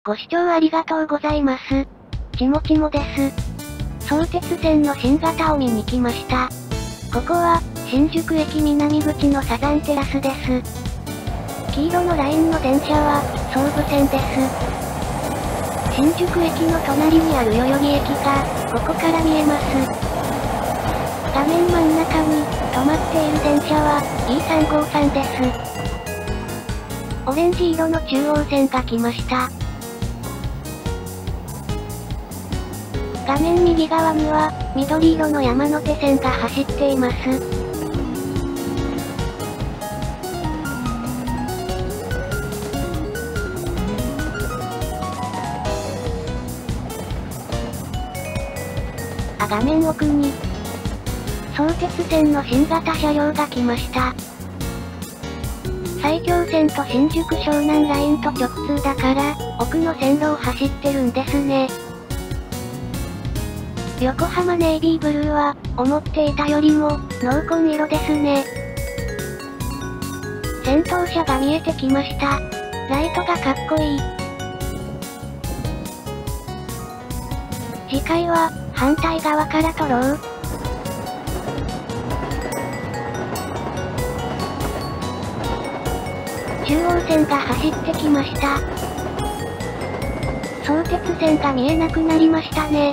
ご視聴ありがとうございます。ちもちもです。相鉄線の新型を見に来ました。ここは、新宿駅南口のサザンテラスです。黄色のラインの電車は、総武線です。新宿駅の隣にある代々木駅が、ここから見えます。画面真ん中に、止まっている電車は、E353です。オレンジ色の中央線が来ました。画面右側には、緑色の山手線が走っています。画面奥に、相鉄線の新型車両が来ました。埼京線と新宿湘南ラインと直通だから、奥の線路を走ってるんですね。横浜ネイビーブルーは、思っていたよりも、濃紺色ですね。先頭車が見えてきました。ライトがかっこいい。次回は、反対側から撮ろう。中央線が走ってきました。相鉄線が見えなくなりましたね。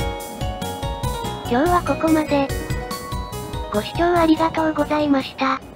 今日はここまで。ご視聴ありがとうございました。